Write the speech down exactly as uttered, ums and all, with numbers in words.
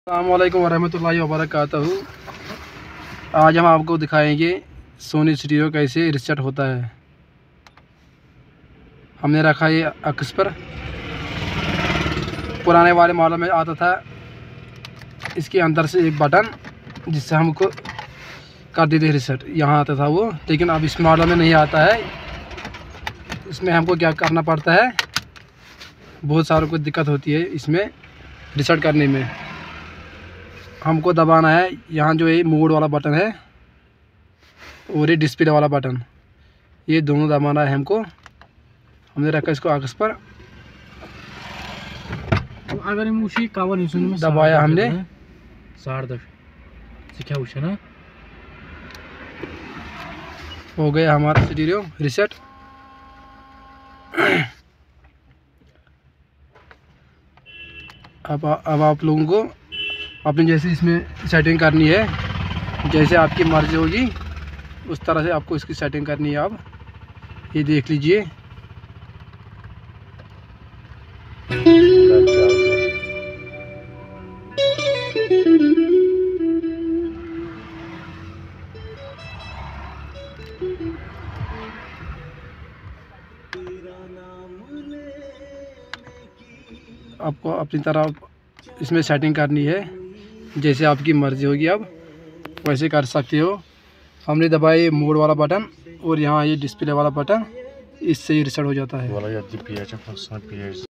अस्सलामुअलैकुम वरहमतुल्लाहि वबरकातुहू। आज हम आपको दिखाएंगे सोनी स्टूडियो कैसे रिसेट होता है। हमने रखा ये अक्स पर। पुराने वाले मॉडल में आता था इसके अंदर से एक बटन जिससे हमको कर देते रिसेट, यहाँ आता था वो, लेकिन अब इस मॉडल में नहीं आता है। इसमें हमको क्या करना पड़ता है, बहुत सारों को दिक्कत होती है इसमें रिसेट करने में। हमको दबाना है यहाँ जो ये मोड वाला बटन है और ये डिस्प्ले वाला बटन, ये दोनों दबाना है हमको। हमने रखा इसको आगस पर, अगर मुशी कावन में दबाया हमने, साठ दफ सीखा उसे ना हो गया हमारा स्टीरियो रिसेट। अब अब आप लोगों को अपनी जैसे इसमें सेटिंग करनी है, जैसे आपकी मर्ज़ी होगी उस तरह से आपको इसकी सेटिंग करनी है। आप ये देख लीजिए, आपको अपनी तरह इसमें सेटिंग करनी है, जैसे आपकी मर्ज़ी होगी आप वैसे कर सकते हो। हमने दबाया ये मोड वाला बटन और यहाँ ये डिस्प्ले वाला बटन, इससे ही रिसेट हो जाता है।